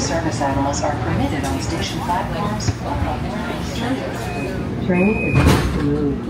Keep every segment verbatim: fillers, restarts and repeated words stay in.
service animals are permitted on station platforms or on board trains. Train is about to move.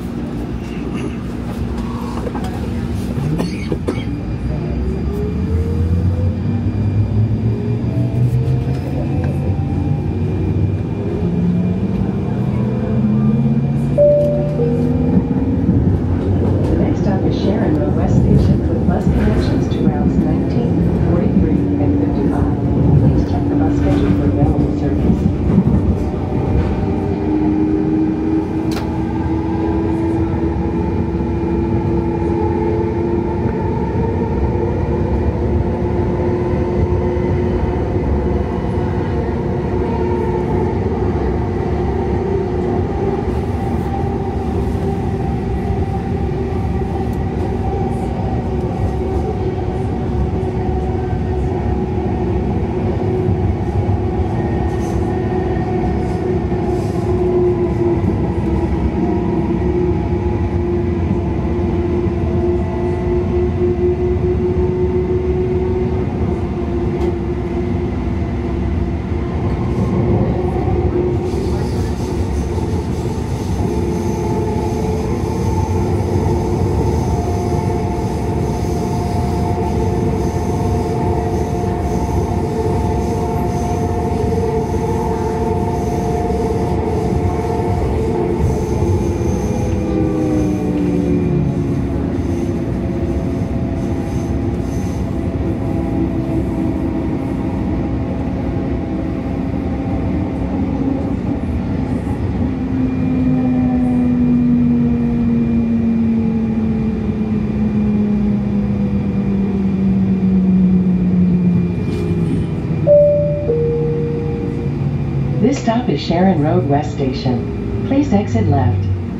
This stop is Sharon Road West Station. Please exit left.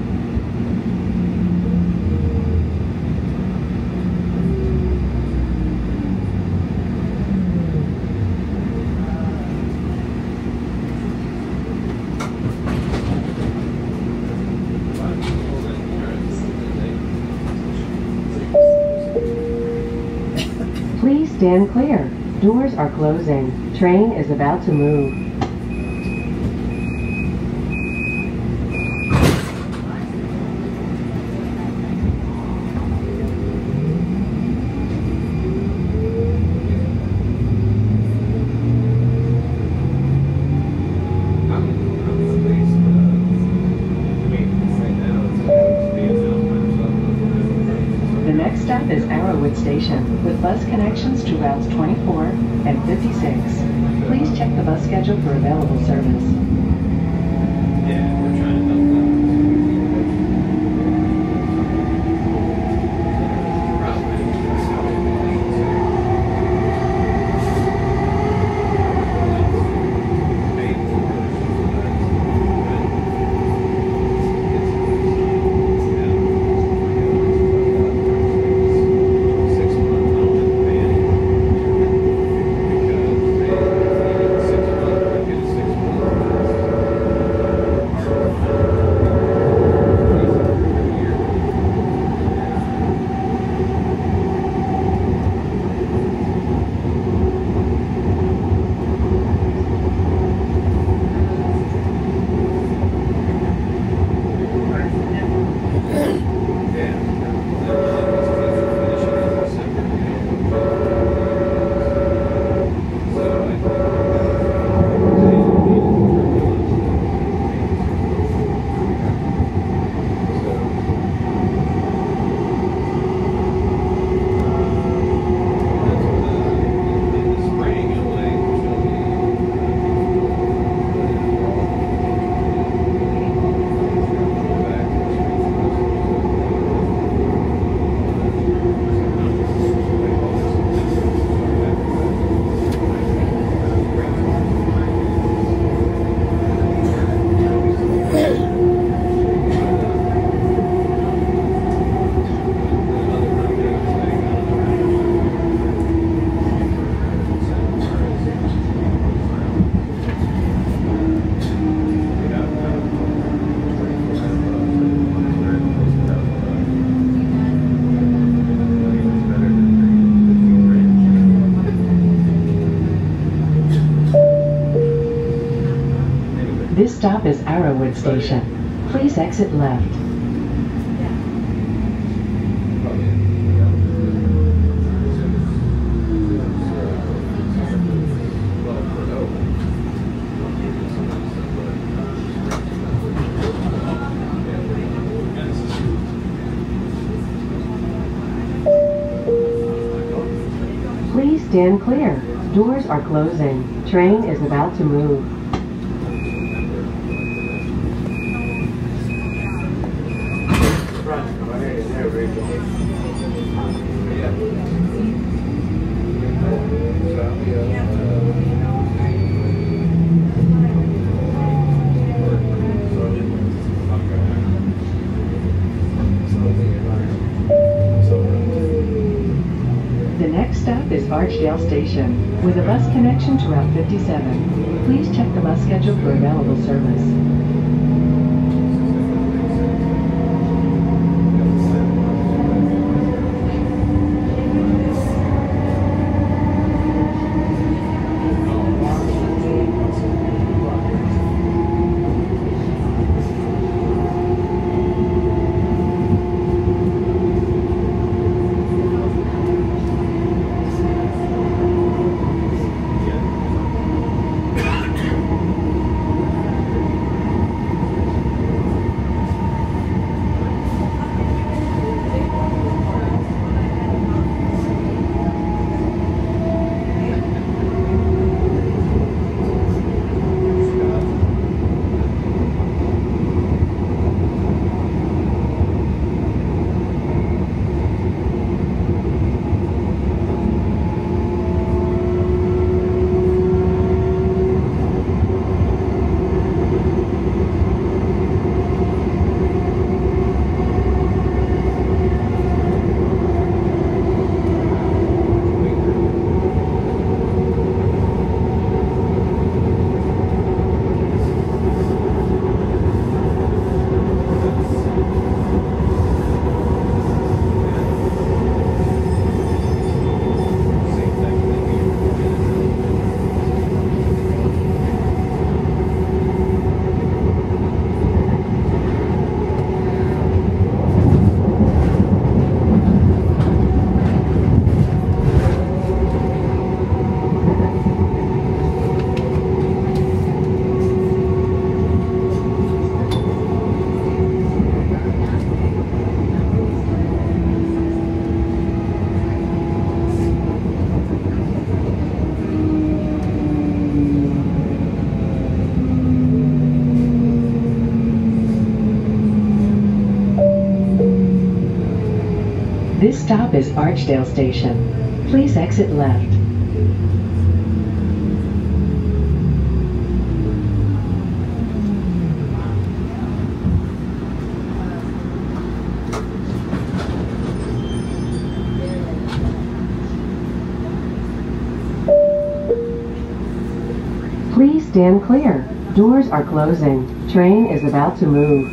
Please stand clear. Doors are closing. Train is about to move. Station with bus connections to routes twenty-four and fifty-six. Please check the bus schedule for available service. Yeah, we're trying to help them. Six months. stop is Arrowwood Station. Please exit left. Please stand clear. Doors are closing. Train is about to move. The next stop is Archdale Station, with a bus connection to Route fifty-seven. Please check the bus schedule for available service. This stop is Archdale Station. Please exit left. Please stand clear. Doors are closing. Train is about to move.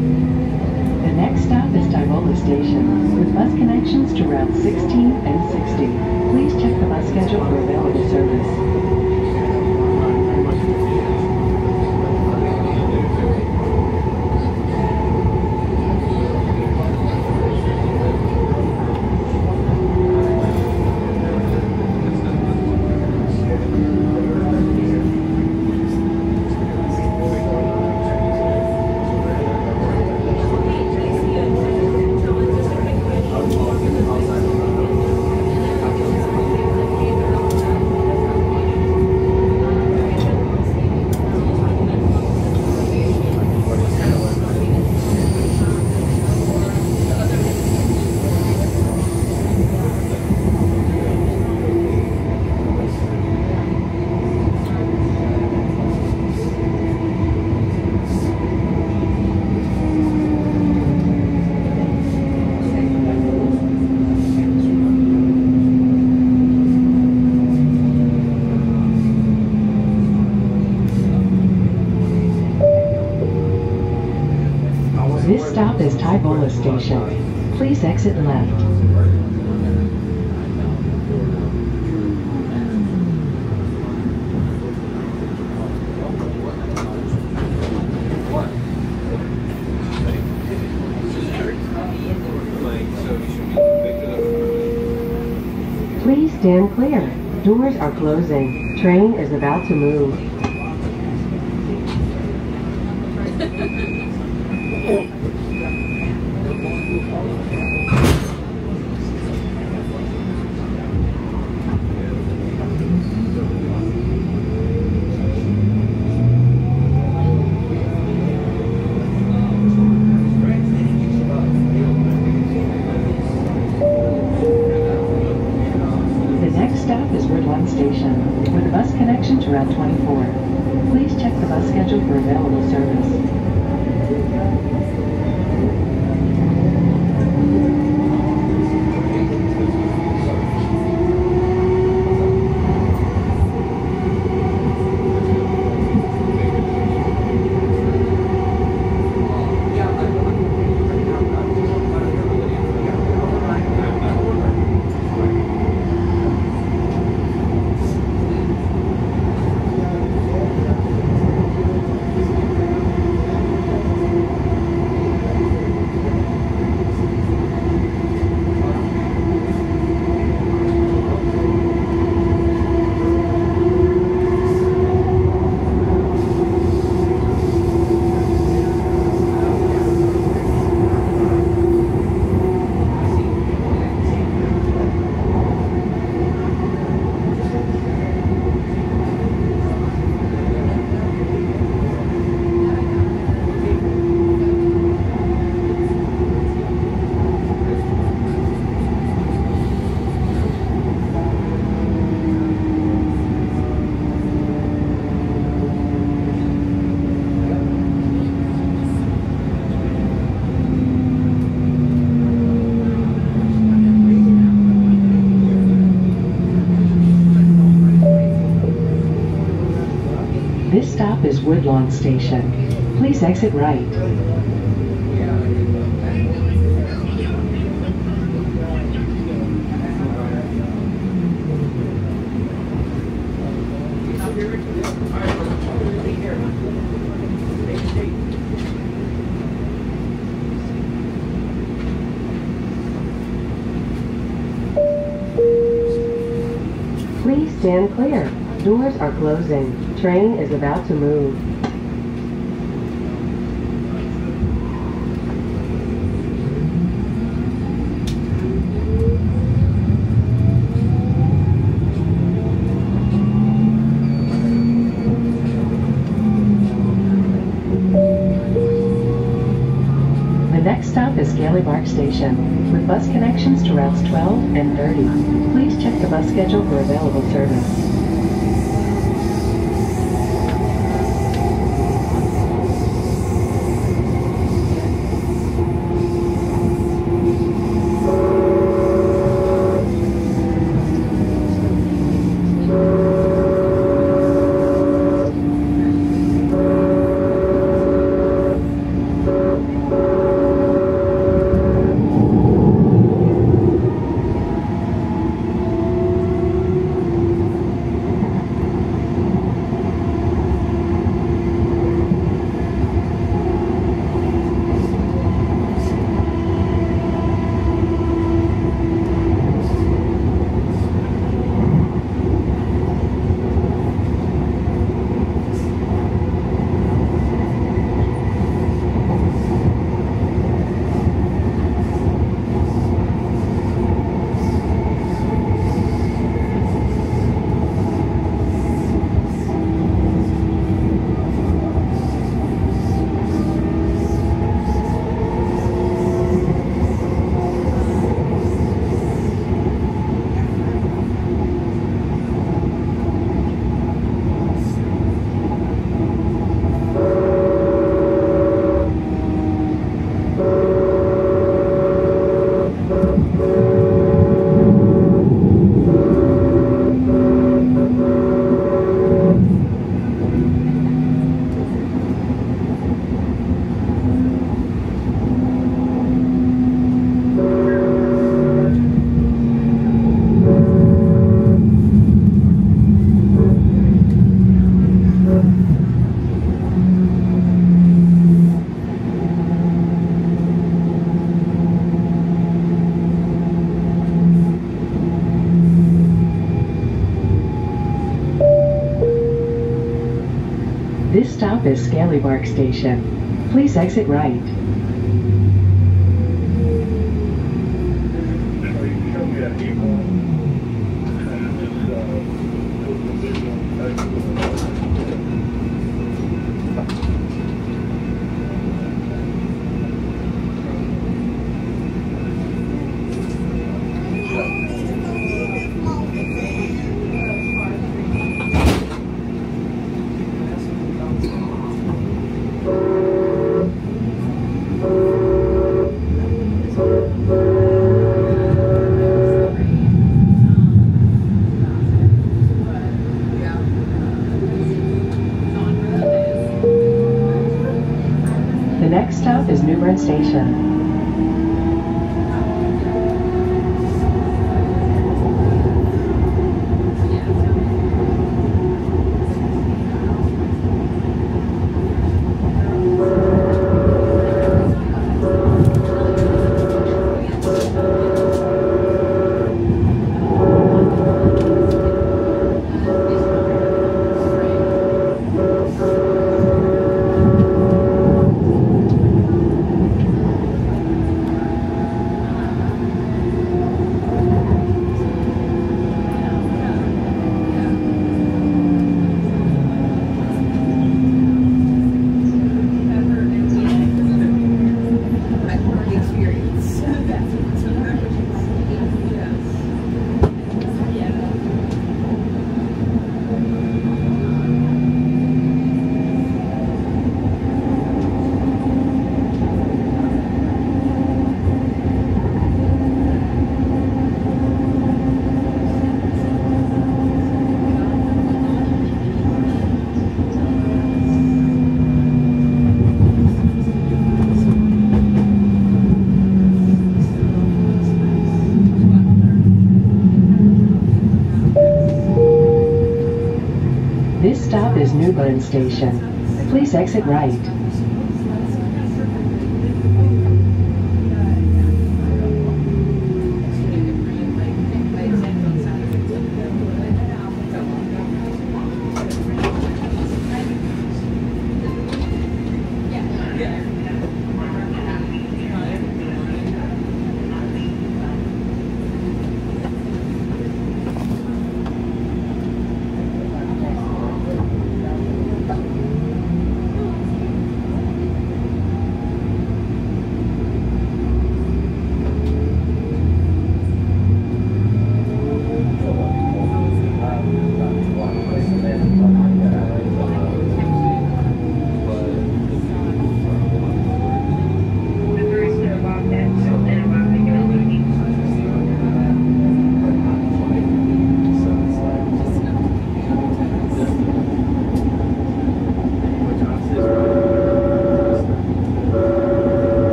Station, with bus connections to Route sixteen and sixteen. Ibola Station. Please exit left. Please stand clear. Doors are closing. Train is about to move. Station with a bus connection to Route twenty-four. Please check the bus schedule for available service. This stop is Woodlawn Station. Please exit right. Please stand clear. Doors are closing. Train is about to move. The next stop is Gailey Park Station, with bus connections to routes twelve and thirty. Please check the bus schedule for available service. This stop is Scalybark Station. Please exit right. The next stop is New Bern Station. This stop is New Bern Station. Please exit right.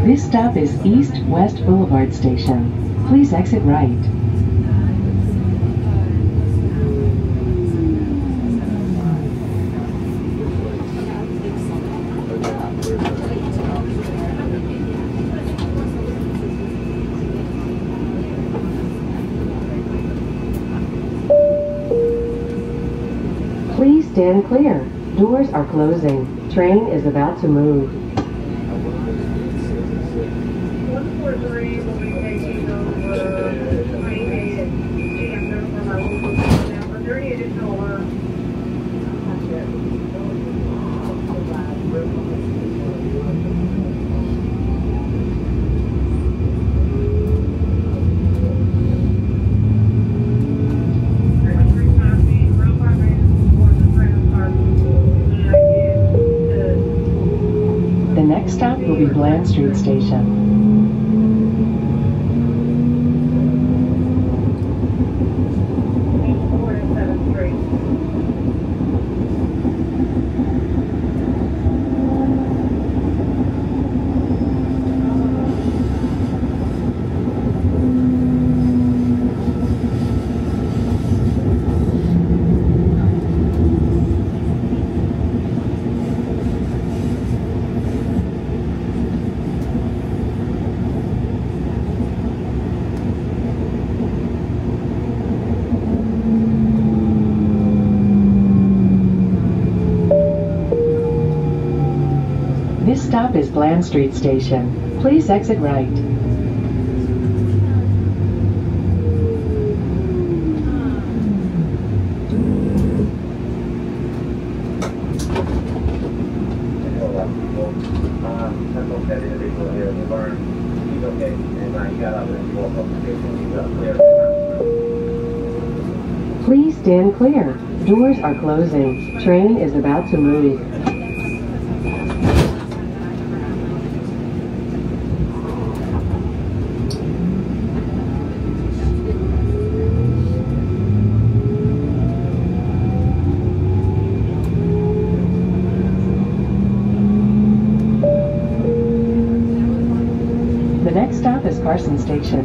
This stop is East West Boulevard Station. Please exit right. Please stand clear. Doors are closing. Train is about to move. one four three will be taking over twenty-eight at G M number. Are there any additional uh, The next stop will be Bland Street Station. This stop is Bland Street Station. Please exit right. Please stand clear. Doors are closing. Train is about to move. The next stop is Carson Station.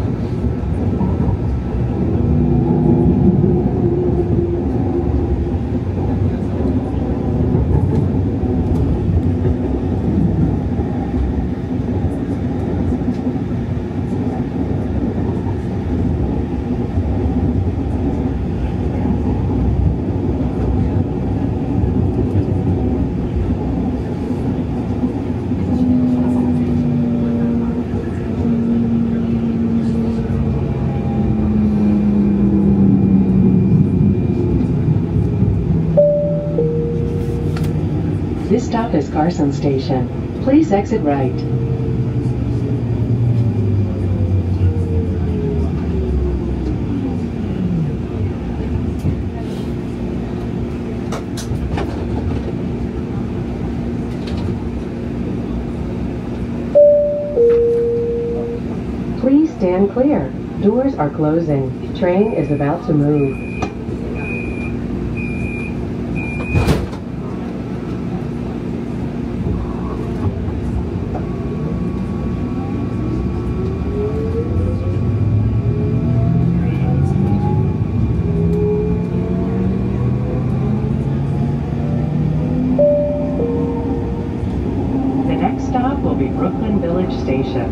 This stop is Carson Station. Please exit right. Please stand clear. Doors are closing. Train is about to move. Stop will be Brooklyn Village Station.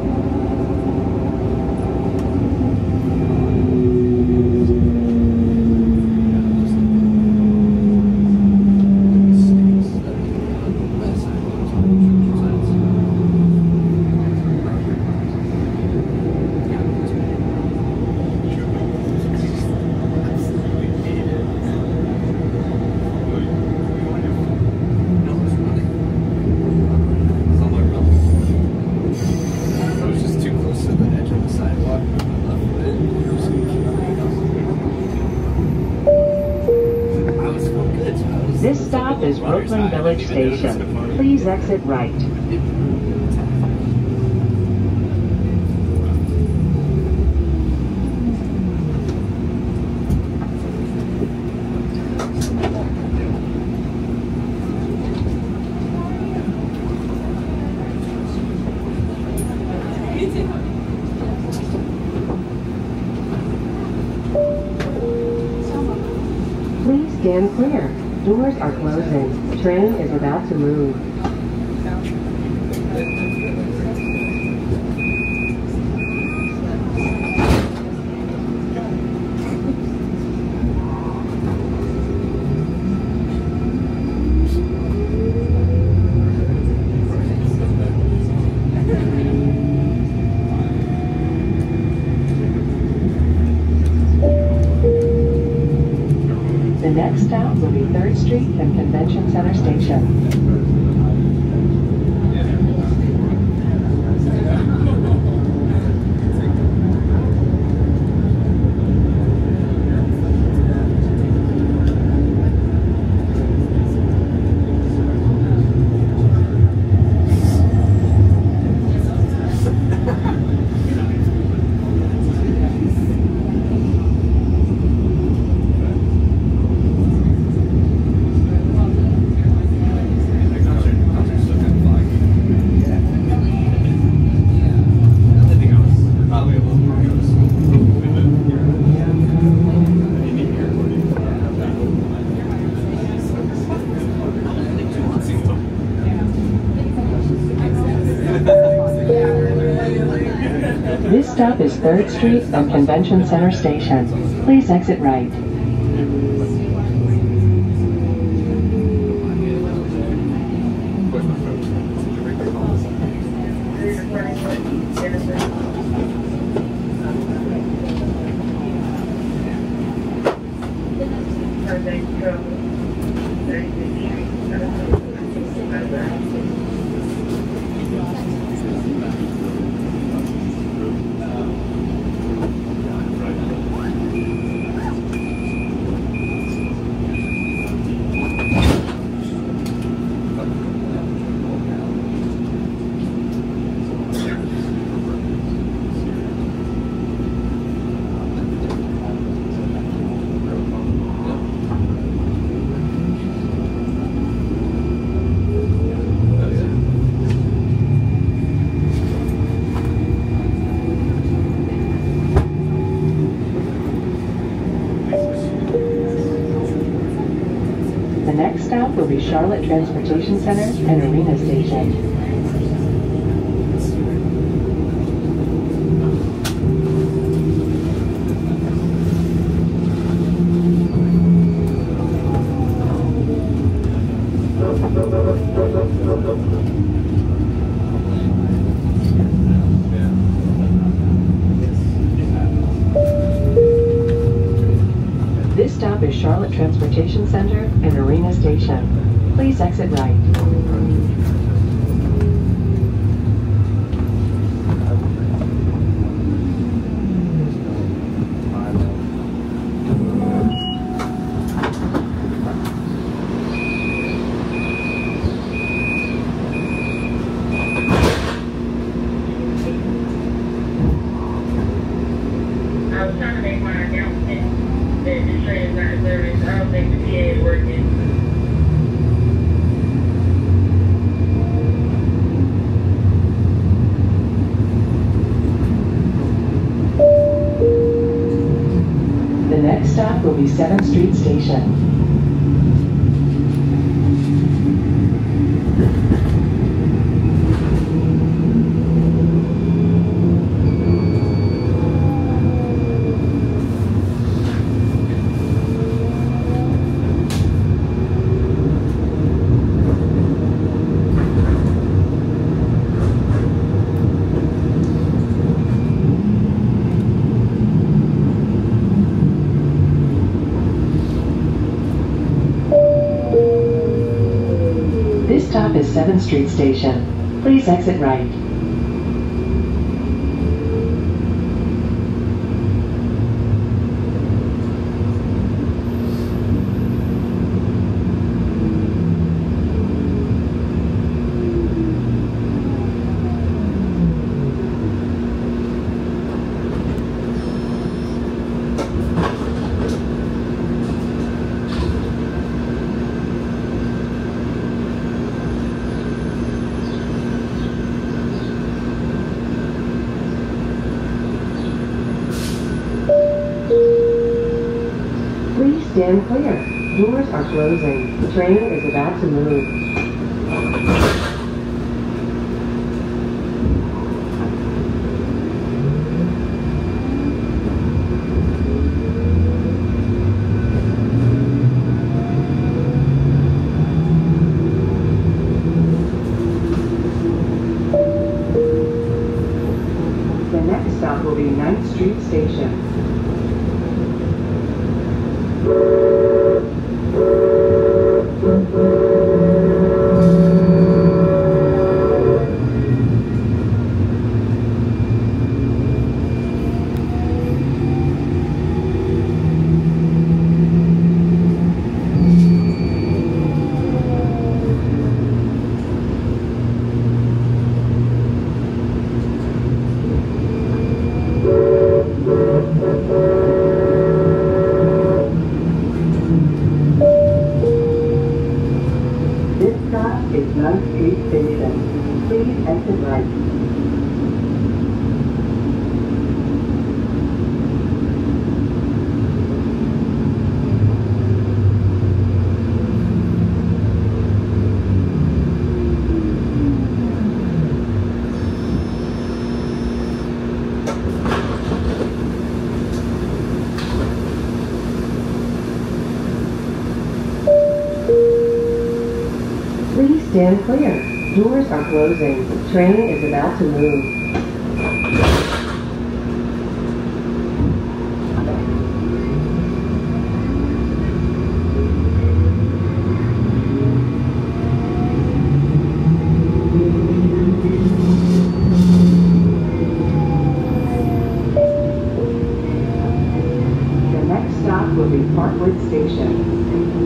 This stop is Brooklyn Village Station. Please exit right. stand clear. Doors are closing. Train is about to move. The next stop will be third Street and Convention Center Station. This stop is third Street and Convention Center Station. Please exit right. The next stop will be Charlotte Transportation Center and Arena Station. This stop is Charlotte Transportation Center and Arena Station. Please exit right. I was trying to make my announcement that this train is not in service. I don't think the P A is working. The next stop will be seventh Street Station. This stop is seventh Street Station. Please exit right. Please stand clear. Doors are closing. The train is about to move. The next stop will be ninth Street Station. Is ninth Street Station. Please exit right. Please stand clear. Doors are closing. The train is about to move. The next stop will be Parkwood Station.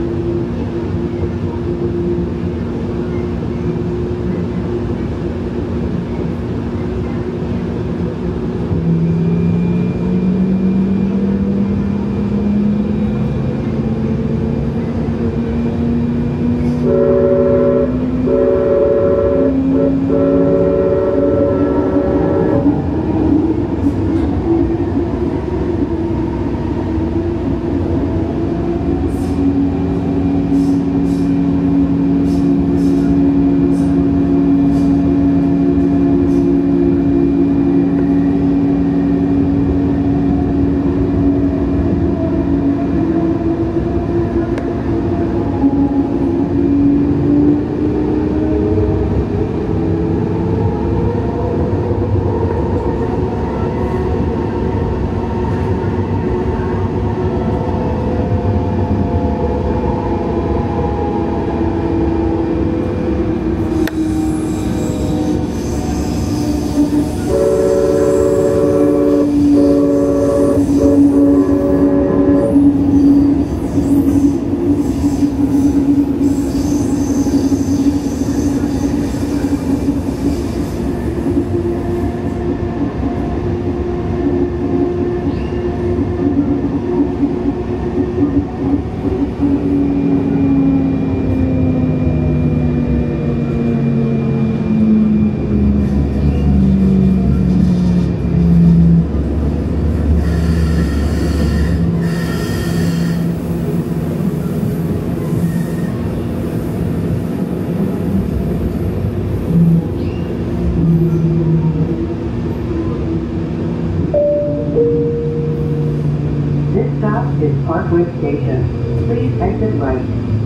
Is Parkwood Station. Please exit right.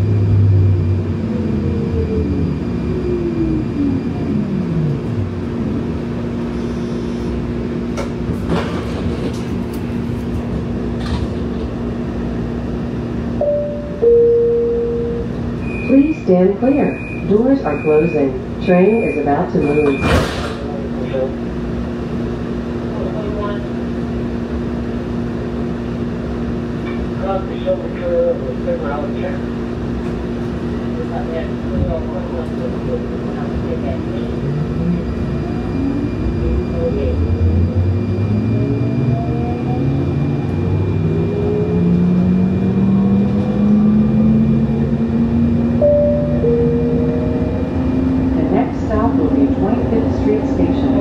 Please stand clear. Doors are closing. Train is about to move. The next stop will be twenty-fifth Street Station.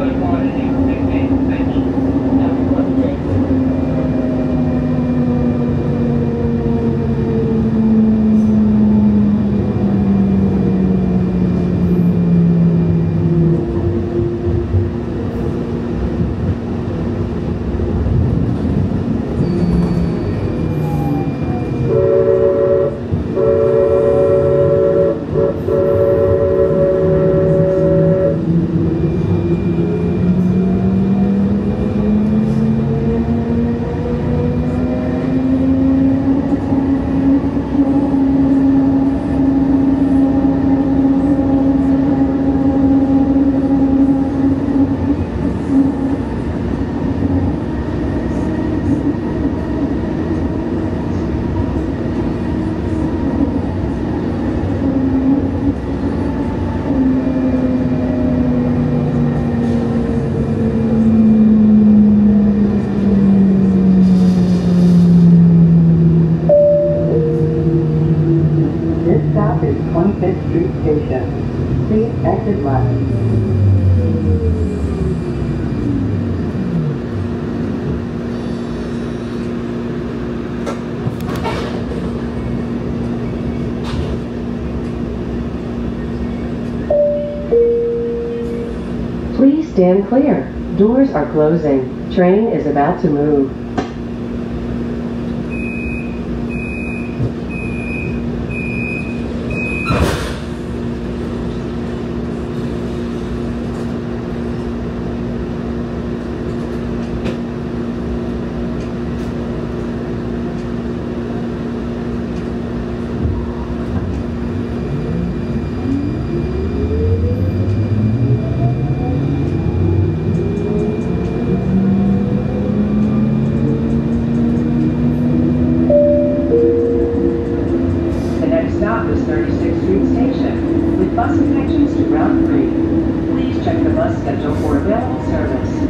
Station. Please exit left. Please stand clear. Doors are closing. Train is about to move. thirty-sixth Street Station, with bus connections to Route three. Please check the bus schedule for available service.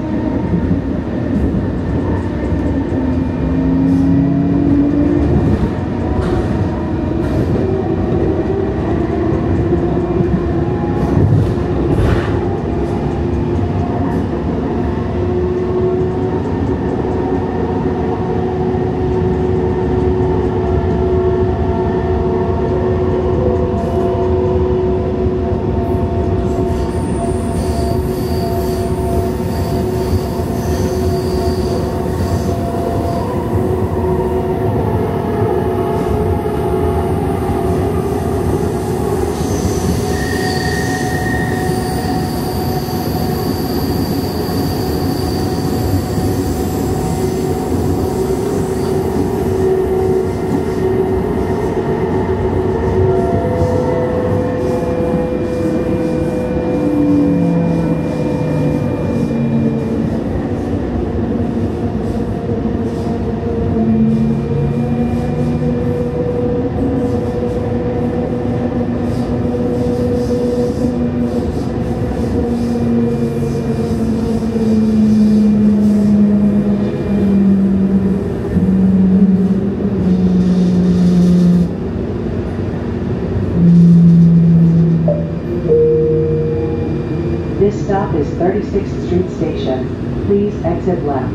This stop is thirty-sixth Street Station. Please exit left.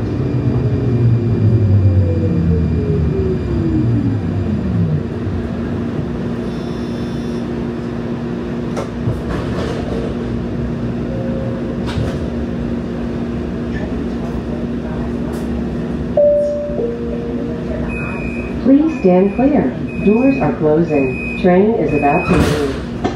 Please stand clear. Doors are closing. Train is about to move.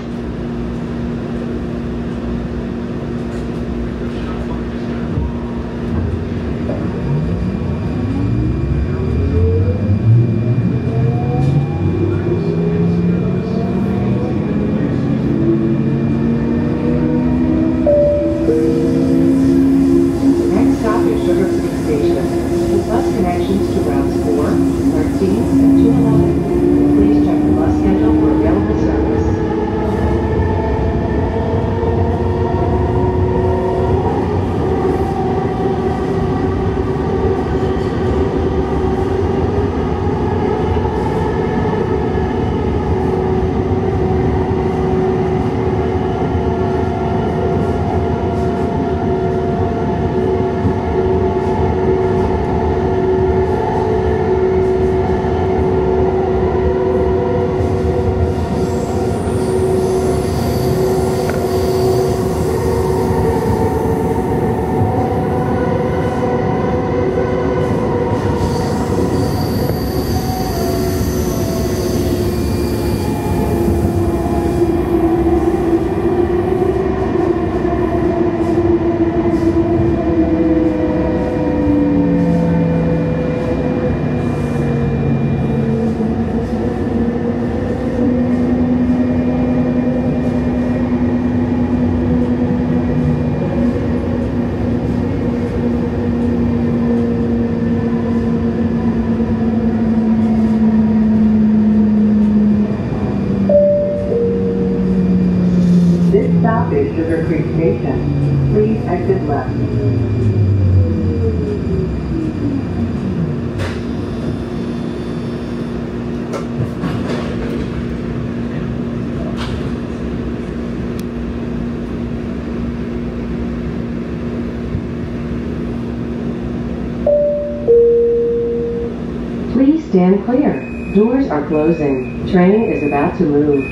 Sugar Creek Station. Please exit left. stand clear. Doors are closing. Train is about to move.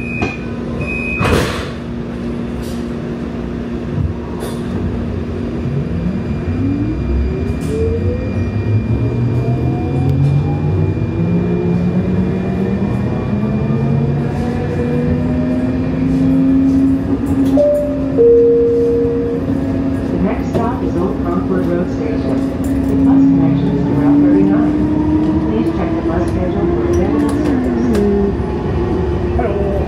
The next stop is Old Concord Road Station. The bus connection is to Route thirty-nine. Please check the bus schedule for available service. Hello.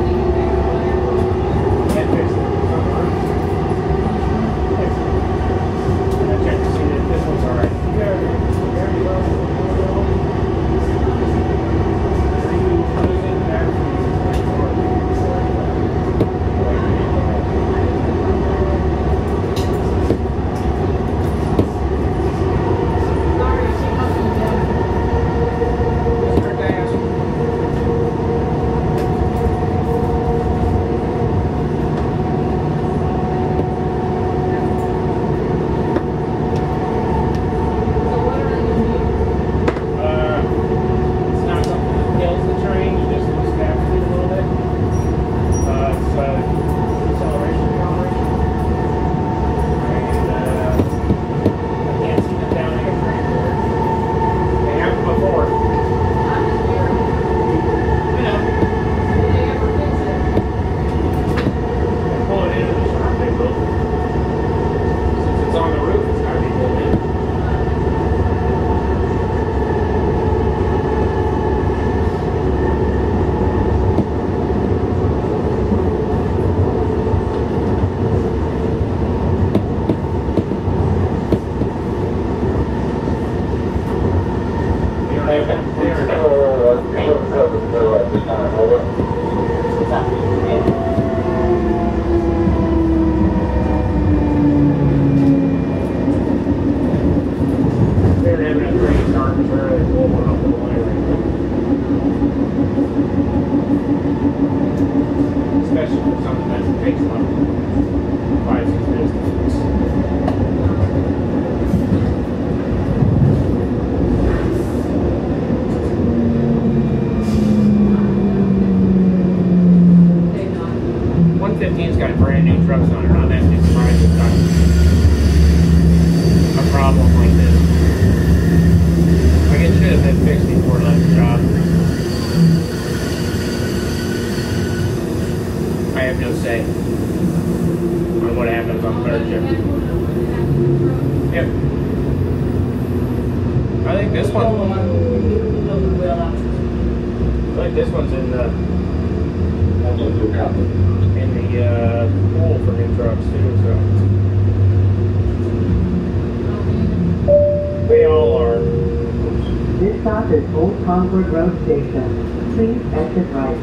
Can't fix it. Fix it. I checked to see that this one's alright. Yeah, very well. Are you losing battery? Concord Road Station. Please exit right.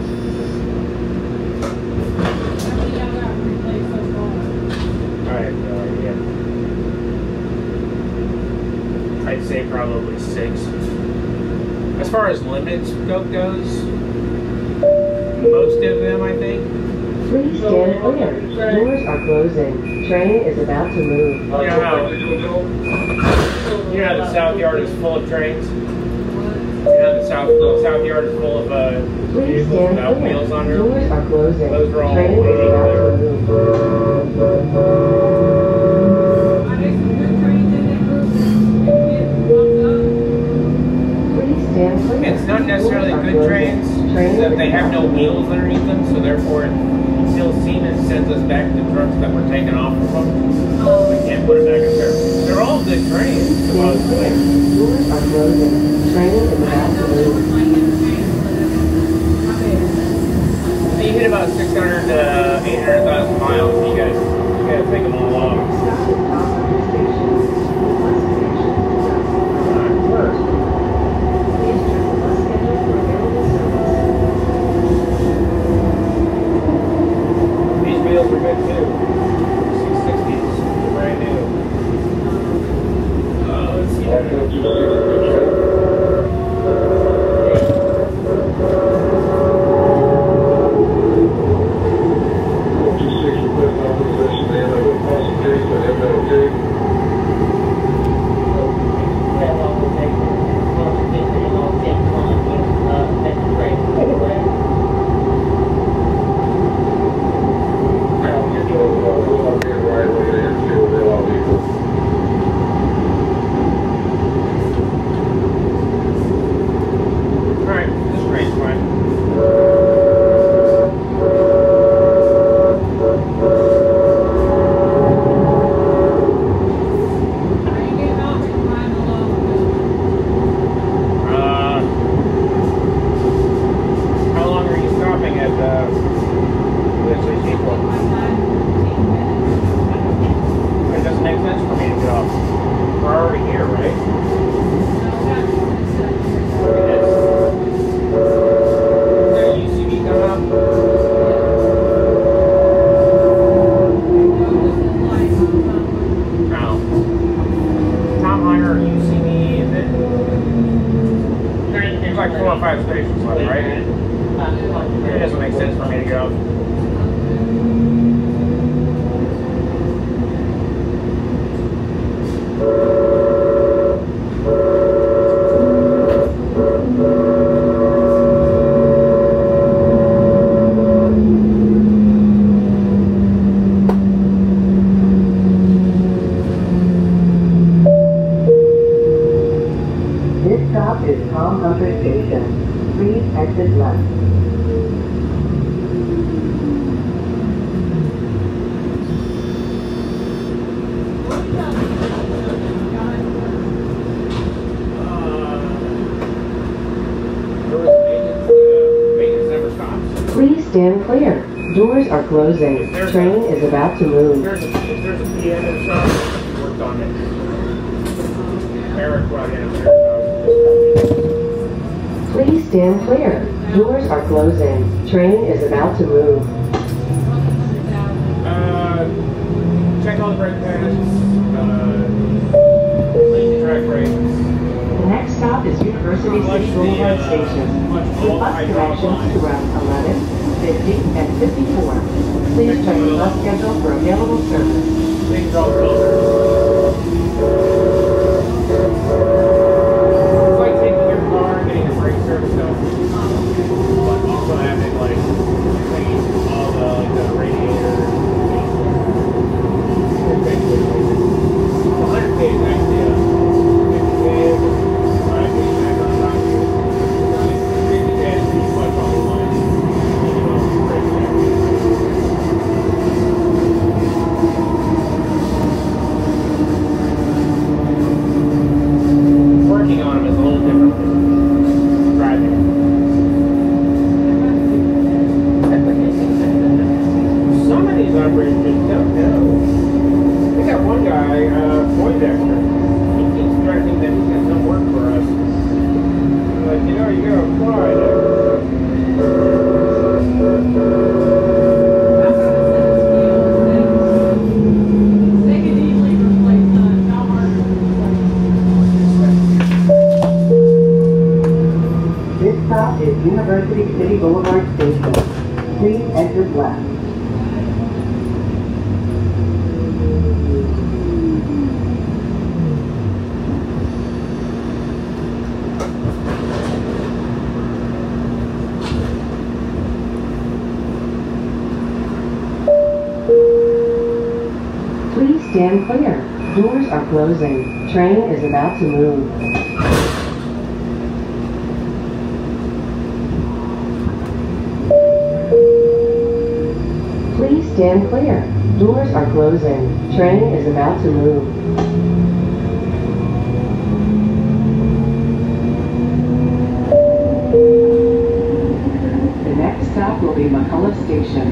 Alright, uh, yeah. I'd say probably six. As far as limited scope goes, most of them, I think. Please stand clear. Doors are closing. Train is about to move. You know how, you know how the South Yard is full of trains? You know, the South, the South Yard is full of uh, vehicles without wheels on them. Doors are closing. Those are all Train put is up about there. to move. Please stand clear. It's not necessarily good trains, Train except is they have about no to move. wheels underneath them, so therefore until Siemens sends us back the trucks that were taken off of them, we can't put it back in service. They're all good trains, supposedly. Doors are closing. Train is about to move. You hit about six hundred to eight hundred thousand miles, you guys, you gotta take them all off. These wheels are good too. six sixties, brand new. Uh, let's see. still five stations left, right? It doesn't make sense for me to get off. Station. Please exit left. Please stand clear. Doors are closing. Train is about to move. If there's a P M in the shop, we worked on it. Eric brought in a Please stand clear. Doors are closing. Train is about to move. Uh, check all the brake pads. Uh, clean the track brakes. The next stop is University City Boulevard Station. With bus connections to routes eleven, fifty, and fifty-four. Please check the bus schedule for available service. Things all filters. It's like taking your car and getting a brake service done. But also having like clean all the like the radiator. one hundred K is actually a fifty K. five K back on top. fifty K is pretty much on the line. You know, brake pads. Working on them is a little different than driving. Some of these operators just don't know. We got one guy, uh, Poindexter. He keeps threatening that he's going to come work for us. I'm like, you know, you got to apply. This stop is University City Boulevard Station. Please exit left. Please stand clear. Doors are closing. Train is about to move. Please stand clear. Doors are closing. Train is about to move. The next stop will be McCullough Station.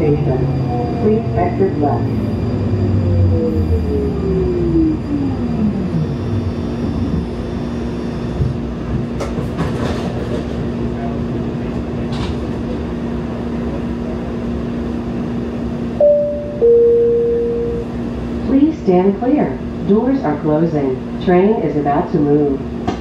station. Please exit left. Please stand clear. Doors are closing. Train is about to move.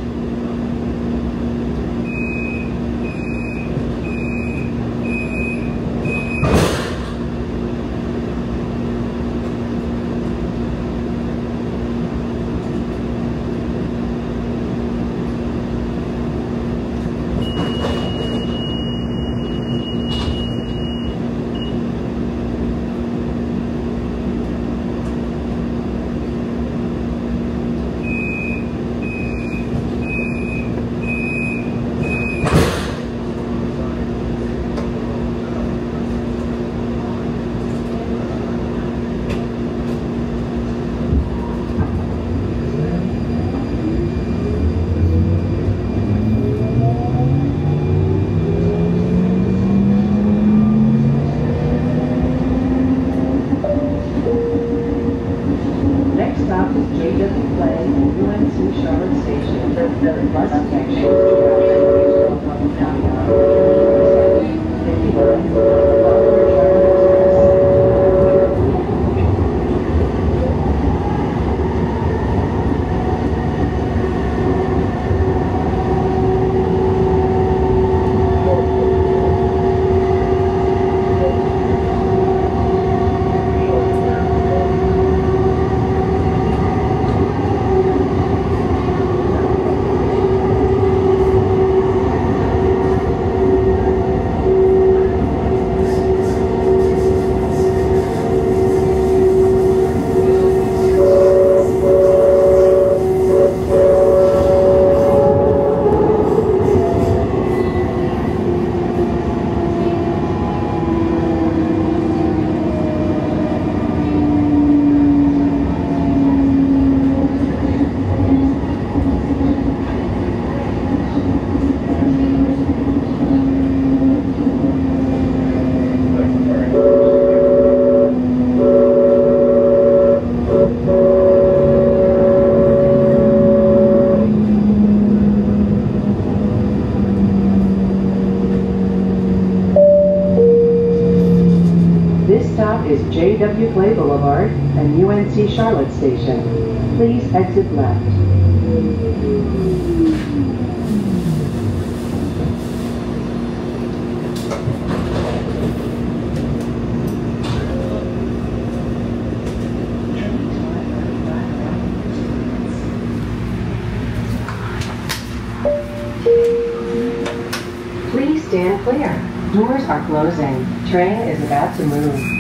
Is J W Clay Boulevard and U N C Charlotte Station. Please exit left. Please stand clear. Doors are closing. Train is about to move.